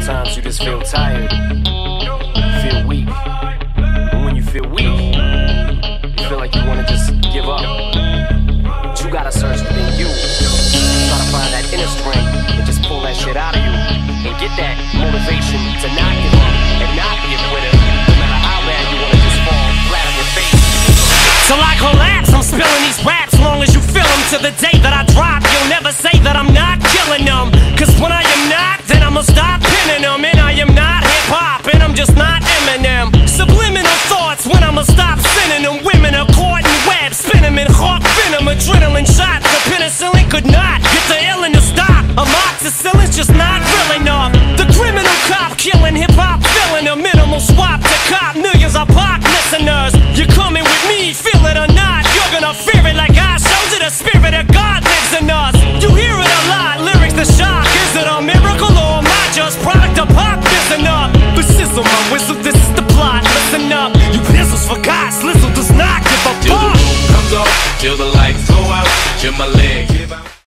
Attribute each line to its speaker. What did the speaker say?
Speaker 1: Sometimes you just feel tired, feel weak. And when you feel weak, you feel like you wanna just give up. But you gotta search within you. Try to find that inner strength and just pull that shit out of you. And get that motivation to not give up and not be a quitter. No matter how bad you wanna just fall flat on your face.
Speaker 2: Till I collapse, I'm spilling these raps long as you feel them. To the day that I drop, you'll never say that I'm not killing them. Cause when I am not, then I'ma stop pinning them. And I am not hip-hop, and I'm just not Eminem. Subliminal thoughts when I'ma stop sending them. Women are caught in webs, spin them in hawk venom. Adrenaline shots, the penicillin could not get the illin' to stop. Amoxicillin's just not real enough. The criminal cop killing hip-hop, filling a minimal swap to cop millions of pop listeners. You're coming with me, feel it or not, you're gonna fear it like I showed you. The spirit of God lives in us. You hear it a lot, lyrics the shock. Is it a miracle or am I just product of pop? Listen up, but sizzle my whistle, this is the plot. Listen up, you pistols for God, Slizzle does not give a fuck.
Speaker 3: Till the roof comes off, till the lights go out, till my leg give out.